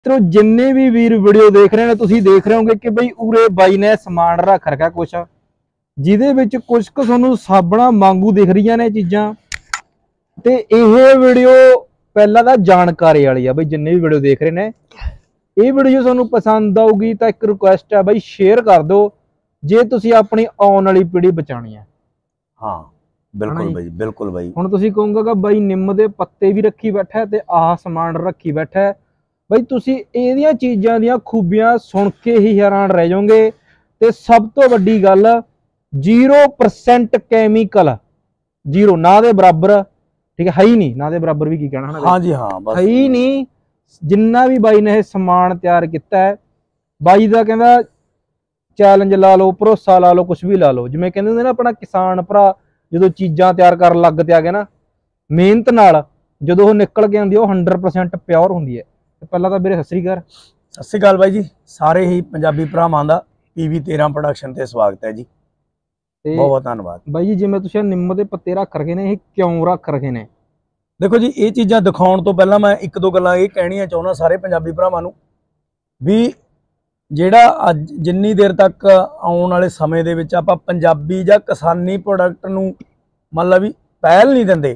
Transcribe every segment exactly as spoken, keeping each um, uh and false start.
तो जिन्ने भी वीर वीडियो देख रहे हैं तुसीं देख रहे होंगे कि बई उरे बाई ने समान रख रखा कुछ जिहदे विच कुछ क तुहानूं साबणा वांगू दिख रही ने चीज़ां ते इह वीडियो पहला तां जानकारी वाली आ बई जिन्ने भी वीडियो देख रहे हैं ये वीडियो तुहानूं पसंद आऊगी तां एक रिक्वेस्ट है बई शेयर कर दो जे तुसीं अपनी आउण वाली पीढ़ी बचाणी है। हाँ बिल्कुल भाई बिल्कुल भाई। हुण तुसीं कहोगे कि बई निम्म दे पत्ते भी रखी बैठा है ते आह समान रखी बैठा है बई तुसीं इहदियां चीज़ां दियां खूबियां सुन के ही हैरान रह जाओगे। ते सब तो वड्डी गल जीरो परसेंट कैमिकल जीरो ना दे बराबर ठीक है है ही नहीं ना दे बराबर भी की कहना है। हाँ जी हाँ बस है ही नहीं। जिन्ना भी बाई ने समान तैयार किया है बाई का कहना चैलेंज ला लो भरोसा ला लो कुछ भी ला लो जिवें कहंदे हुंदे ना अपना किसान भरा जो चीज़ां तैयार कर लग ते आ गए ना मेहनत नाल जदों ओह निकल के आउंदी ओह हंड्रेड परसेंट प्योर हुंदी है। पहला तो मेरे सत श्री अकाल सत श्री अकाल भाई जी सारे ही पंजाबी भरावां दा पीवी तेरह प्रोडक्शन ते स्वागत है जी बहुत बहुत धन्यवाद भाई जी। जिवें तुसीं निम्म दे पत्ते रख रखे ने क्यों रख रखे ने देखो जी ये चीज़ां दिखाउण तो पहला मैं एक दो गल्लां ये कहणियां चाहुंदा सारे पंजाबी भरावां नूं भी ਜਿਹੜਾ ਅੱਜ ਜਿੰਨੀ ਦੇਰ ਤੱਕ ਆਉਣ ਵਾਲੇ ਸਮੇਂ ਦੇ ਵਿੱਚ ਆਪਾਂ ਪੰਜਾਬੀ ਜਾਂ ਕਿਸਾਨੀ ਪ੍ਰੋਡਕਟ ਨੂੰ ਮਤਲਬ ਵੀ ਪਹਿਲ ਨਹੀਂ ਦਿੰਦੇ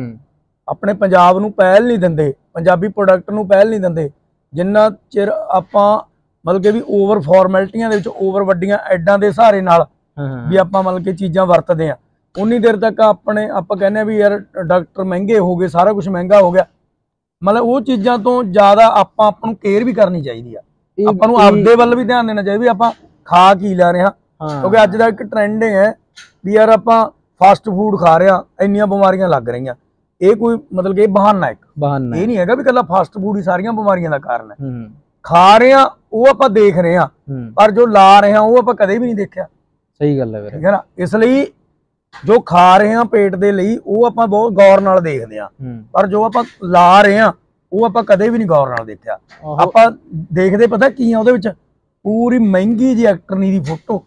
ਆਪਣੇ ਪੰਜਾਬ ਨੂੰ ਪਹਿਲ ਨਹੀਂ ਦਿੰਦੇ ਪੰਜਾਬੀ ਪ੍ਰੋਡਕਟ ਨੂੰ ਪਹਿਲ ਨਹੀਂ ਦਿੰਦੇ ਜਿੰਨਾ ਚਿਰ ਆਪਾਂ ਮਤਲਬ ਕਿ ਵੀ ਓਵਰ ਫਾਰਮੈਲਿਟੀਆਂ ਦੇ ਵਿੱਚ ਓਵਰ ਵੱਡੀਆਂ ਐਡਾਂ ਦੇ ਸਹਾਰੇ ਨਾਲ ਵੀ ਆਪਾਂ ਮਤਲਬ ਕਿ ਚੀਜ਼ਾਂ ਵਰਤਦੇ ਆ ਉਨੀ ਦੇਰ ਤੱਕ ਆਪਣੇ ਆਪਾਂ ਕਹਿੰਦੇ ਆ ਵੀ ਯਾਰ ਡਾਕਟਰ ਮਹਿੰਗੇ ਹੋ ਗਏ ਸਾਰਾ ਕੁਝ ਮਹਿੰਗਾ ਹੋ ਗਿਆ ਮਤਲਬ ਉਹ ਚੀਜ਼ਾਂ ਤੋਂ ਜ਼ਿਆਦਾ ਆਪਾਂ ਆਪਾਂ ਨੂੰ ਕੇਅਰ ਵੀ ਕਰਨੀ ਚਾਹੀਦੀ ਆ ਆਪਾਂ ਨੂੰ ਆਪਦੇ ਵੱਲ ਵੀ ਧਿਆਨ ਦੇਣਾ ਚਾਹੀਦਾ ਵੀ ਆਪਾਂ ਖਾ ਕੀ ਲੈ ਰਹੇ ਹਾਂ ਕਿਉਂਕਿ ਅੱਜ ਦਾ ਇੱਕ ਟ੍ਰੈਂਡ ਹੈ ਵੀ ਯਾਰ ਆਪਾਂ ਫਾਸਟ ਫੂਡ ਖਾ ਰਹੇ ਹਾਂ ਇੰਨੀਆਂ ਬਿਮਾਰੀਆਂ ਲੱਗ ਰਹੀਆਂ ਇਹ ਕੋਈ ਮਤਲਬ ਕਿ ਇਹ ਬਹਾਨਾ ਇੱਕ ਬਹਾਨਾ ਇਹ ਨਹੀਂ ਹੈਗਾ ਵੀ ਇਕੱਲਾ ਫਾਸਟ ਫੂਡ ਹੀ ਸਾਰੀਆਂ ਬਿਮਾਰੀਆਂ ਦਾ ਕਾਰਨ ਹੈ। ਖਾ ਰਹੇ ਹਾਂ ਉਹ ਆਪਾਂ ਦੇਖ ਰਹੇ ਹਾਂ ਪਰ ਜੋ ਲਾ ਰਹੇ ਹਾਂ ਉਹ ਆਪਾਂ ਕਦੇ ਵੀ ਨਹੀਂ ਦੇਖਿਆ। ਸਹੀ ਗੱਲ ਹੈ ਵੀਰੇ ਠੀਕ ਹੈ ਨਾ। ਇਸ ਲਈ ਜੋ ਖਾ ਰਹੇ ਹਾਂ ਪੇਟ ਦੇ ਲਈ ਉਹ ਆਪਾਂ ਬਹੁਤ ਗੌਰ ਨਾਲ ਦੇਖਦੇ ਹਾਂ ਪਰ ਜੋ ਆਪਾਂ ਲਾ ਰਹੇ ਹਾਂ ਉਹ ਆਪਾਂ ਕਦੇ ਵੀ ਨਹੀਂ ਗੌਰ ਨਾਲ ਦੇਖਿਆ। ਆਪਾਂ ਦੇਖਦੇ ਪਤਾ ਕੀ ਆ ਉਹਦੇ ਵਿੱਚ ਪੂਰੀ ਮਹਿੰਗੀ ਜਿਹੀ ਐਕਟਰਨੀ ਦੀ ਫੋਟੋ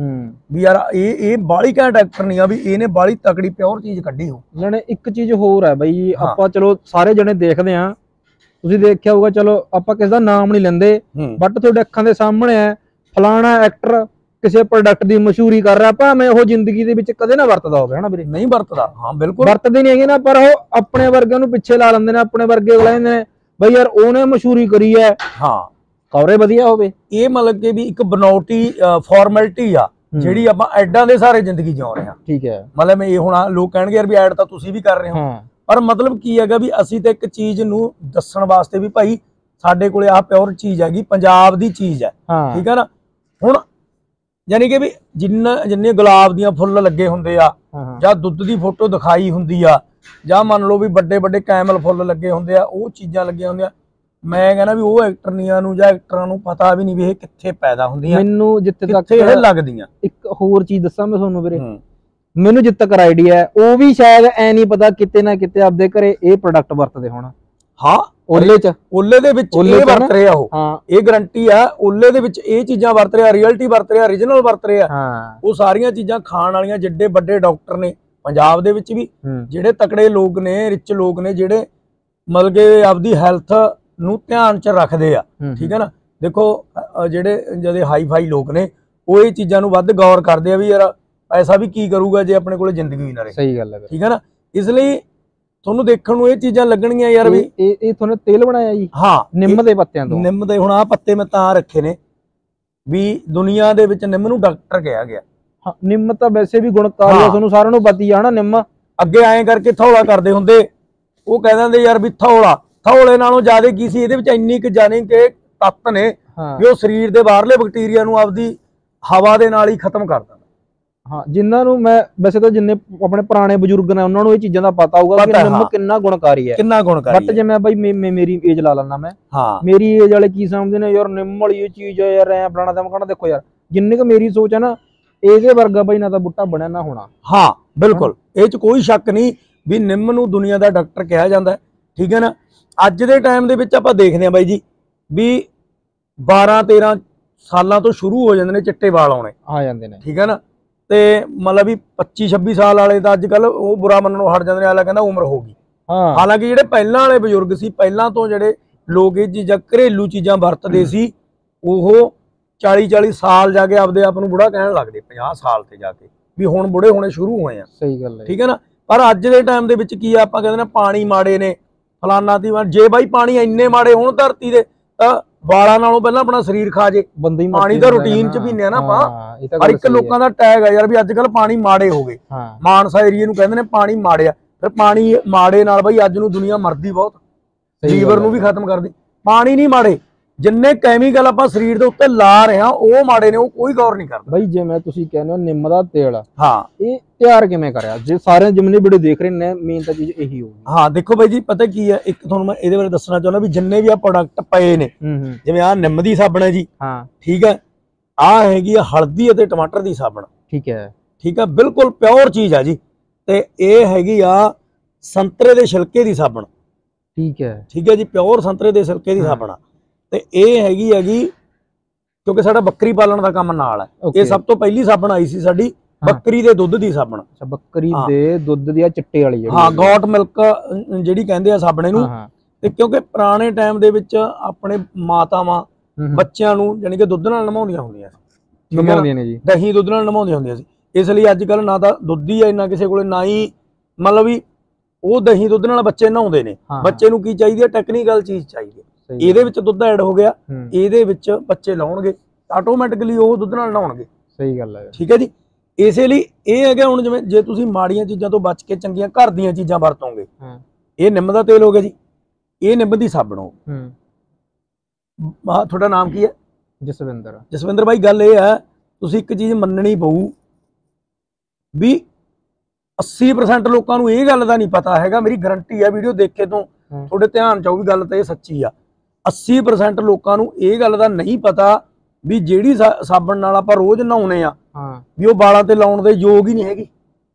ਵੀ ਯਾਰ ਇਹ ਇਹ ਬਾਲੀ ਘੈਂਟ ਐਕਟਰਨੀ ਆ ਵੀ ਇਹਨੇ ਬਾਲੀ ਤਕੜੀ ਪਿਓਰ ਚੀਜ਼ ਕੱਢੀ ਹੋ। ਜਣੇ ਇੱਕ ਚੀਜ਼ ਹੋਰ ਹੈ ਬਈ ਆਪਾਂ ਚਲੋ ਸਾਰੇ ਜਣੇ ਦੇਖਦੇ ਆ ਤੁਸੀਂ ਦੇਖਿਆ ਹੋਊਗਾ ਚਲੋ ਆਪਾਂ ਕਿਸੇ ਦਾ ਨਾਮ ਨਹੀਂ ਲੈਂਦੇ ਬਟ ਤੁਹਾਡੇ ਅੱਖਾਂ ਦੇ ਸਾਹਮਣੇ ਹੈ ਫਲਾਣਾ ਐਕਟਰ ਕਿਸੇ ਪ੍ਰੋਡਕਟ ਦੀ ਮਸ਼ਹੂਰੀ ਕਰ ਰਿਹਾ ਭਾਵੇਂ ਉਹ ਜ਼ਿੰਦਗੀ ਦੇ ਵਿੱਚ ਕਦੇ ਨਾ ਵਰਤਦਾ ਹੋਵੇ ਹਨਾ ਵੀਰੇ ਨਹੀਂ ਵਰਤਦਾ। ਹਾਂ ਬਿਲਕੁਲ ਵਰਤਦੇ ਨਹੀਂ ਹੈਗੇ ਨਾ ਪਰ ਉਹ ਆਪਣੇ ਵਰਗੇ ਨੂੰ ਪਿੱਛੇ ਲਾ ਲੈਂਦੇ ਨੇ ਆਪਣੇ ਵਰਗੇ ਕਹਿੰਦੇ ਨੇ ਬਈ ਯਾਰ ਉਹਨੇ ਮਸ਼ਹੂਰੀ ਕਰੀ ਹੈ ਹਾਂ ਕਵਰੇ ਵਧੀਆ ਹੋਵੇ। ਇਹ ਮਤਲਬ ਕਿ ਵੀ ਇੱਕ ਬਨੌਟੀ ਫਾਰਮੈਲਿਟੀ ਆ ਜਿਹੜੀ ਆਪਾਂ ਐਡਾਂ ਦੇ ਸਾਰੇ ਜ਼ਿੰਦਗੀ ਜਿਉ ਰਹੇ ਹਾਂ ਠੀਕ ਹੈ। ਮਤਲਬ ਇਹ ਹੁਣ ਲੋਕ ਕਹਿਣਗੇ ਯਾਰ ਵੀ ਐਡ ਤਾਂ ਤੁਸੀਂ ਵੀ ਕਰ ਰਹੇ ਹੋ ਪਰ ਮਤਲਬ ਕੀ ਹੈਗਾ ਵੀ ਅਸੀਂ ਤਾਂ ਇੱਕ ਚੀਜ਼ ਨੂੰ ਦੱਸਣ ਵਾਸਤੇ ਵੀ ਭਾਈ ਸਾਡੇ ਕੋਲੇ ਆਹ ਪਿਓਰ ਚੀਜ਼ ਹੈਗੀ ਪੰਜਾਬ ਦੀ ਚੀਜ਼ ਹੈ ਠੀਕ ਹੈ ਨਾ। ਹੁਣ ਯਾਨੀ ਕਿ ਵੀ ਜਿੰਨਾ ਜਿੰਨੇ ਗੁਲਾਬ ਦੀਆਂ ਫੁੱਲ ਲੱਗੇ ਹੁੰਦੇ ਆ ਜਾਂ ਦੁੱਧ ਦੀ ਫੋਟੋ ਦਿਖਾਈ ਹੁੰਦੀ ਆ ਜਾਂ ਮੰਨ ਲਓ ਵੀ ਵੱਡੇ ਵੱਡੇ ਕੈਮਲ ਫੁੱਲ ਲੱਗੇ ਹੁੰਦੇ ਆ ਉਹ ਚੀਜ਼ਾਂ ਲੱਗੀਆਂ ਹੁੰਦੀਆਂ ਮੈਂ ਕਹਿੰਦਾ ਵੀ ਉਹ ਐਕਟਰਨੀਆਂ ਨੂੰ ਜਾਂ ਐਕਟਰਾਂ ਨੂੰ ਪਤਾ ਵੀ ਨਹੀਂ ਵੀ ਇਹ ਕਿੱਥੇ ਪੈਦਾ ਹੁੰਦੀਆਂ ਮੈਨੂੰ ਜਿੱਥੇ ਤੱਕ ਇਹ ਲੱਗਦੀਆਂ। ਇੱਕ ਹੋਰ ਚੀਜ਼ ਦੱਸਾਂ ਮੈਂ ਤੁਹਾਨੂੰ ਵੀਰੇ ਮੈਨੂੰ ਜਿੱਥੇ ਤੱਕ ਆਈਡੀਆ ਹੈ ਉਹ ਵੀ ਸ਼ਾਇਦ ਐ ਨਹੀਂ ਪਤਾ ਕਿਤੇ ਨਾ ਕਿਤੇ ਆਪਦੇ ਘਰੇ ਇਹ ਪ੍ਰੋਡਕਟ ਵਰਤਦੇ ਹੋਣ। ਹਾਂ ਓਲੇ ਚ ਓਲੇ ਦੇ ਵਿੱਚ ਇਹ ਵਰਤ ਰਿਹਾ ਉਹ ਹਾਂ ਇਹ ਗਰੰਟੀ ਆ ਓਲੇ ਦੇ ਵਿੱਚ ਇਹ ਚੀਜ਼ਾਂ ਵਰਤ ਰਿਹਾ ਰਿਅਲਟੀ ਵਰਤ ਰਿਹਾ ਓਰੀਜਨਲ ਵਰਤ ਰਿਹਾ ਉਹ ਸਾਰੀਆਂ ਚੀਜ਼ਾਂ ਖਾਣ ਵਾਲੀਆਂ ਜਿੱਡੇ ਵੱਡੇ ਡਾਕਟਰ ਨੇ ਪੰਜਾਬ ਦੇ ਵਿੱਚ ਵੀ ਜਿਹੜੇ ਤਕੜੇ ਲੋਕ ਨੇ ਰਿਚ ਲੋਕ ਨੇ ਜਿਹੜੇ ਮਤਲਬ ਕਿ ਆਪਦੀ ਹੈਲਥ ਨੂੰ ਧਿਆਨ ਚ ਰੱਖਦੇ ਆ ਠੀਕ ਹੈ ਨਾ। ਦੇਖੋ ਜਿਹੜੇ ਜਿਹੜੇ ਹਾਈ ਫਾਈ ਲੋਕ ਨੇ ਉਹ ਇਹ ਚੀਜ਼ਾਂ ਨੂੰ ਵੱਧ ਗੌਰ ਕਰਦੇ ਆ ਵੀ ਯਾਰ ਪੈਸਾ ਵੀ ਕੀ ਕਰੂਗਾ ਜੇ ਆਪਣੇ ਕੋਲ ਜ਼ਿੰਦਗੀ ਵੀ ਨਾ ਰਹੇ। ਸਹੀ ਗੱਲ ਹੈ ਠੀਕ ਹੈ ਨਾ। ਇਸ ਲਈ ਤੁਹਾਨੂੰ ਦੇਖਣ ਨੂੰ ਇਹ ਚੀਜ਼ਾਂ ਲੱਗਣਗੀਆਂ ਯਾਰ ਵੀ ਇਹ ਇਹ ਤੁਹਾਨੂੰ ਤੇਲ ਬਣਾਇਆ ਜੀ ਹਾਂ ਨਿੰਮ ਦੇ ਪੱਤਿਆਂ ਤੋਂ। ਨਿੰਮ ਦੇ ਹੁਣ ਆਹ ਪੱਤੇ ਮੈਂ ਤਾਂ ਰੱਖੇ ਨੇ ਵੀ ਦੁਨੀਆ ਦੇ ਵਿੱਚ ਨਿੰਮ ਨੂੰ ਡਾਕਟਰ ਕਿਹਾ ਗਿਆ। ਹਾਂ ਨਿੰਮ ਤਾਂ ਵੈਸੇ ਵੀ ਗੁਣਕਾਰੀ ਆ ਤੁਹਾਨੂੰ ਸਾਰਿਆਂ ਨੂੰ ਪਤਾ ਹੀ ਆ ਨਾ। ਨਿੰਮ ਅੱਗੇ ਐਂ ਕਰਕੇ ਥੌਲਾ ਕਰਦੇ ਹੁੰਦੇ ਉਹ ਕਹਿ ਦਿੰਦੇ ਯਾਰ ਵੀ ਥੌਲਾ ਥੌਲੇ ਨਾਲੋਂ ਜ਼ਿਆਦਾ ਕੀ ਸੀ ਇਹਦੇ ਵਿੱਚ ਇੰਨੀ ਕੁ ਜਾਣੀ ਕਿ ਤੱਤ ਨੇ ਵੀ ਉਹ ਸਰੀਰ ਦੇ ਬਾਹਰਲੇ ਬੈਕਟੀਰੀਆ ਨੂੰ ਆਪਦੀ ਹਵਾ ਦੇ ਨਾਲ ਹੀ ਖਤਮ ਕਰ ਦਿੰਦਾ। ਹਾਂ ਜਿਨ੍ਹਾਂ ਨੂੰ ਮੈਂ ਵੈਸੇ ਤਾਂ ਜਿੰਨੇ ਆਪਣੇ ਪੁਰਾਣੇ ਬਜ਼ੁਰਗ ਨੇ ਉਹਨਾਂ ਨੂੰ ਇਹ ਚੀਜ਼ਾਂ ਦਾ ਪਤਾ ਹੋਊਗਾ ਕਿ ਨਿੰਮ ਕਿੰਨਾ ਗੁਣਕਾਰੀ ਹੈ ਕਿੰਨਾ ਗੁਣਕਾਰੀ। ਬਟ ਜੇ ਮੈਂ ਬਾਈ ਮੇਰੀ ਏਜ ਲਾ ਲੈਣਾ ਮੈਂ ਹਾਂ ਮੇਰੀ ਏਜ ਵਾਲੇ ਕੀ ਸਮਝਦੇ ਨੇ ਯਾਰ ਨਿੰਮ ਵਾਲੀ ਇਹ ਚੀਜ਼ ਹੈ ਯਾਰ ਐ ਫਲਾਣਾ ਦਮ ਕਹਿਣਾ। ਦੇਖੋ ਯਾਰ ਜਿੰਨੀ ਕੁ ਮੇਰੀ ਸੋਚ ਹੈ ਨਾ ਇਹਦੇ ਵਰਗਾ ਬਾਈ ਨਾ ਤਾਂ ਬੁੱਟਾ ਬਣਿਆ ਨਾ ਹੋਣਾ। ਹਾਂ ਬਿਲਕੁਲ ਇਹ ਚ ਕੋਈ ਸ਼ੱਕ ਨਹੀਂ ਵੀ ਨਿੰਮ ਨੂੰ ਦੁਨੀਆ ਦਾ ਡਾਕਟਰ ਕਿਹਾ ਜਾਂਦਾ ਠੀਕ ਹੈ ਨਾ। ਅੱਜ ਦੇ ਟਾਈਮ ਦੇ ਵਿੱਚ ਆਪਾਂ ਦੇਖਦੇ ਹਾਂ ਬਾਈ ਜੀ ਵੀ ਬਾਰਾਂ ਤੇਰਾਂ ਸਾਲਾਂ ਤੋਂ ਸ਼ੁਰੂ ਹੋ ਜਾਂਦੇ ਨੇ ਚਿੱਟੇ ਵਾਲ ਆਉਣੇ ਆ ਜਾਂਦੇ ਨੇ ਠੀਕ ਹੈ ਨਾ। ਤੇ ਮਤਲਬ ਵੀ ਪੱਚੀ ਛੱਬੀ ਸਾਲ ਵਾਲੇ ਤਾਂ ਅੱਜ ਕੱਲ ਉਹ ਬੁਰਾ ਮੰਨਣੋਂ ਹਟ ਜਾਂਦੇ ਨੇ। ਅਗਲਾ ਕਹਿੰਦਾ ਉਮਰ ਹੋ ਗਈ। ਹਾਲਾਂਕਿ ਜਿਹੜੇ ਪਹਿਲਾਂ ਵਾਲੇ ਬਜ਼ੁਰਗ ਸੀ ਪਹਿਲਾਂ ਤੋਂ ਜਿਹੜੇ ਲੋਕ ਇਹ ਚੀਜ਼ਾਂ ਘਰੇਲੂ ਚੀਜ਼ਾਂ ਵਰਤਦੇ ਸੀ, ਉਹ ਚਾਲੀ ਚਾਲੀ ਸਾਲ ਜਾ ਕੇ ਆਪਦੇ ਆਪ ਨੂੰ ਬੁੜਾ ਕਹਿਣ ਲੱਗਦੇ, ਪੰਜਾਹ ਸਾਲ ਤੇ ਜਾ ਕੇ ਵੀ ਹੁਣ ਬੁੜੇ ਹੋਣੇ ਸ਼ੁਰੂ ਹੋਏ ਆ। ਸਹੀ ਗੱਲ ਹੈ, ਠੀਕ ਹੈ ਨਾ। ਪਰ ਅੱਜ ਦੇ ਟਾਈਮ ਦੇ ਵਿੱਚ ਕੀ ਆ, ਆਪਾਂ ਕਹਿੰਦੇ ਨੇ ਪਾਣੀ ਮਾੜੇ ਨੇ, ਫਲਾਨਾ ਦੀ। ਜੇ ਬਾਈ ਪਾਣੀ ਇੰਨੇ ਮਾੜੇ ਹੋਣ ਧਰਤੀ ਦੇ, ਤਾਂ ਵਾਲਾਂ ਨਾਲੋਂ ਪਹਿਲਾਂ ਆਪਣਾ ਸਰੀਰ ਖਾ ਜੇ। ਬੰਦਾ ਹੀ ਪਾਣੀ ਤਾਂ ਰੂਟੀਨ ਚ ਪੀਂਦੇ ਆ ਨਾ ਆਪਾਂ, ਪਰ ਇੱਕ ਲੋਕਾਂ ਦਾ ਟੈਗ ਆ ਯਾਰ ਵੀ ਅੱਜ ਕੱਲ ਪਾਣੀ ਮਾੜੇ ਹੋ ਗਏ। ਮਾਨਸਾ ਏਰੀਏ ਨੂੰ ਕਹਿੰਦੇ ਨੇ ਪਾਣੀ ਮਾੜੇ ਆ, ਫਿਰ ਪਾਣੀ ਮਾੜੇ ਨਾਲ ਬਾਈ ਅੱਜ ਨੂੰ ਦੁਨੀਆ ਮਰਦੀ ਬਹੁਤ, ਲੀਵਰ ਨੂੰ ਵੀ ਖਤਮ ਕਰਦੀ। ਪਾਣੀ ਨਹੀਂ ਮਾੜੇ, ਜਿੰਨੇ ਕੈਮੀਕਲ ਆਪਾਂ ਸਰੀਰ ਦੇ ਉੱਤੇ ਲਾ ਰਹੇ ਹਾਂ ਉਹ ਮਾੜੇ ਨੇ, ਉਹ ਕੋਈ ਗੌਰ ਨਹੀਂ ਕਰਦਾ। ਬਾਈ ਜਿਵੇਂ ਤੁਸੀਂ ਕਹਿੰਦੇ ਹੋ ਨਿੰਮ ਦਾ ਤੇਲ, ਹਾਂ, ਇਹ ਤਿਆਰ ਕਿਵੇਂ ਕਰਿਆ? ਜੇ ਸਾਰੇ ਜਿੰਨੇ ਵੀਡੀਓ ਦੇਖ ਰਹੇ ਨੇ, ਮੇਨ ਤਾਂ ਚੀਜ਼ ਇਹੀ ਹੋਊਗੀ। ਹਾਂ ਦੇਖੋ ਬਾਈ ਜੀ, ਪਤਾ ਕੀ ਹੈ, ਇੱਕ ਤੁਹਾਨੂੰ ਮੈਂ ਇਹਦੇ ਬਾਰੇ ਦੱਸਣਾ ਚਾਹੁੰਦਾ ਵੀ ਜਿੰਨੇ ਵੀ ਆ ਪ੍ਰੋਡਕਟ ਪਏ ਨੇ, ਜਿਵੇਂ ਆਹ ਨਿੰਮ ਦੀ ਸਾਬਣ ਹੈ ਜੀ, ਹਾਂ ਠੀਕ ਹੈ, ਆਹ ਹੈਗੀ ਆ ਹਲਦੀ ਅਤੇ ਟਮਾਟਰ ਦੀ ਸਾਬਣ, ਠੀਕ ਹੈ ਠੀਕ ਹੈ, ਬਿਲਕੁਲ ਪਿਓਰ ਚੀਜ਼ ਆ ਜੀ। ਤੇ ਇਹ ਹੈਗੀ ਆ ਸੰਤਰੇ ਦੇ ਛਿਲਕੇ ਦੀ ਸਾਬਣ, ਠੀਕ ਹੈ ਠੀਕ ਹੈ ਜੀ, ਪਿਓਰ ਸੰਤਰੇ ਦੇ ਛਿਲਕੇ ਦੀ ਸਾਬਣ ਆ। ਤੇ ਇਹ ਹੈਗੀ ਹੈਗੀ ਕਿਉਂਕਿ ਸਾਡਾ ਬੱਕਰੀ ਪਾਲਣ ਦਾ ਕੰਮ ਨਾਲ ਹੈ, ਇਹ ਸਭ ਤੋਂ ਪਹਿਲੀ ਸਾਬਣ ਆਈ ਸੀ ਸਾਡੀ ਬੱਕਰੀ ਦੇ ਦੁੱਧ ਦੀ ਸਾਬਣ। ਅੱਛਾ, ਬੱਕਰੀ ਦੇ ਦੁੱਧ ਦੀ ਆ ਚਿੱਟੇ ਵਾਲੀ ਜਿਹੜੀ, ਹਾਂ ਗੋਟ ਮਿਲਕ ਜਿਹੜੀ ਕਹਿੰਦੇ ਆ ਸਾਬਣੇ ਨੂੰ। ਤੇ ਕਿਉਂਕਿ ਪੁਰਾਣੇ ਟਾਈਮ ਦੇ ਵਿੱਚ ਆਪਣੇ ਮਾਤਾਵਾਂ ਬੱਚਿਆਂ ਨੂੰ ਜਾਨੀ ਕਿ ਦੁੱਧ ਨਾਲ ਨਮਾਉਂਦੀਆਂ ਹੁੰਦੀਆਂ ਸੀ, ਨਮਾਉਂਦੀਆਂ ਨੇ ਜੀ, ਦਹੀਂ ਦੁੱਧ ਨਾਲ ਨਮਾਉਂਦੀਆਂ ਹੁੰਦੀਆਂ ਸੀ। ਇਸ ਲਈ ਅੱਜ ਕੱਲ ਨਾ ਤਾਂ ਦੁੱਧ ਹੀ ਆ ਇੰਨਾ ਕਿਸੇ ਕੋਲੇ, ਨਾ ਹੀ ਮਤਲਬ ਵੀ ਉਹ ਦਹੀਂ ਦੁੱਧ ਨਾਲ ਬੱਚੇ ਨਹਾਉਂਦੇ ਨੇ। ਬੱਚੇ ਨੂੰ ਕੀ ਚਾਹੀਦੀ ਹੈ? ਟੈਕਨੀਕਲ ਚੀਜ਼ ਚਾਹੀਦੀ ਹੈ। ਇਹਦੇ ਵਿੱਚ ਦੁੱਧ ਐਡ ਹੋ ਗਿਆ, ਇਹਦੇ ਵਿੱਚ ਬੱਚੇ ਲਾਉਣਗੇ, ਆਟੋਮੈਟਿਕਲੀ ਉਹ ਦੁੱਧ ਨਾਲ ਨਹਾਉਣਗੇ। ਸਹੀ ਗੱਲ ਹੈ, ਠੀਕ ਹੈ ਜੀ। ਇਸੇ ਲਈ ਇਹ ਹੈਗਾ, ਹੁਣ ਜਿਵੇਂ ਜੇ ਤੁਸੀਂ ਮਾੜੀਆਂ ਚੀਜ਼ਾਂ ਤੋਂ ਬਚ ਕੇ ਚੰਗੀਆਂ ਘਰ ਦੀਆਂ ਚੀਜ਼ਾਂ ਵਰਤੋਗੇ, ਇਹ ਨਿੰਮ ਦਾ ਤੇਲ ਹੋ ਗਿਆ ਜੀ, ਇਹ ਨਿੰਮ ਦੀ ਸਾਬਣ ਹੋ। ਤੁਹਾਡਾ ਨਾਮ ਕੀ ਹੈ? ਜਸਵਿੰਦਰ। ਜਸਵਿੰਦਰ ਬਾਈ, ਗੱਲ ਇਹ ਹੈ, ਤੁਸੀਂ ਇੱਕ ਚੀਜ਼ ਮੰਨਣੀ ਪਊ ਵੀ ਅੱਸੀ ਪਰਸੈਂਟ ਲੋਕਾਂ ਨੂੰ ਇਹ ਗੱਲ ਦਾ ਨਹੀਂ ਪਤਾ ਹੈਗਾ, ਮੇਰੀ ਗਰੰਟੀ ਹੈ ਵੀਡੀਓ ਦੇਖੇ ਤੋਂ ਤੁਹਾਡੇ ਧਿਆਨ ਚ ਆਊ ਵੀ ਗੱਲ ਤਾਂ ਇਹ ਸੱਚੀ ਆ। ਅੱਸੀ ਪਰਸੈਂਟ ਲੋਕਾਂ ਨੂੰ ਇਹ ਗੱਲ ਦਾ ਨਹੀਂ ਪਤਾ ਵੀ ਜਿਹੜੀ ਸਾਬਣ ਨਾਲ ਆਪਾਂ ਰੋਜ਼ ਨਹਾਉਣੇ ਆ, ਵੀ ਉਹ ਵਾਲਾਂ ਤੇ ਲਾਉਣ ਦੇ ਯੋਗ ਹੀ ਨਹੀਂ ਹੈਗੀ।